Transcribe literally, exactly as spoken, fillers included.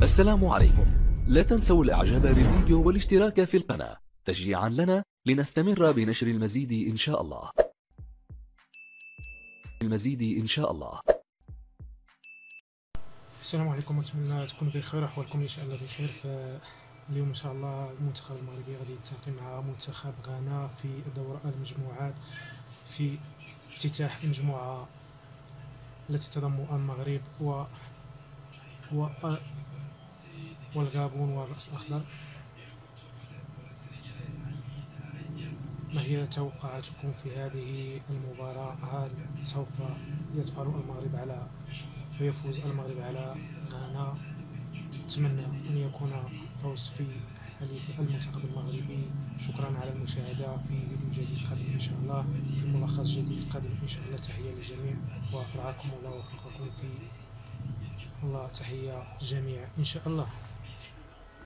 السلام عليكم. لا تنسوا الاعجاب بالفيديو والاشتراك في القناة تشجيعا لنا لنستمر بنشر المزيد ان شاء الله. المزيد ان شاء الله. السلام عليكم، نتمنى تكونوا بخير، احوالكم ان شاء الله بخير. فاليوم ان شاء الله المنتخب المغربي غادي يلتقي مع منتخب غانا في دور المجموعات في افتتاح المجموعه التي تضم المغرب و و والغابون والرأس الأخضر. ما هي توقعاتكم في هذه المباراة؟ هل سوف يظفر المغرب على ويفوز المغرب على غانا؟ أتمنى أن يكون فوز في حليف المنتخب المغربي. شكرا على المشاهدة. في فيديو جديد قادم إن شاء الله، في ملخص جديد قادم إن شاء الله. تحية للجميع ورعاكم الله ووفقكم في الله. تحية جميع إن شاء الله.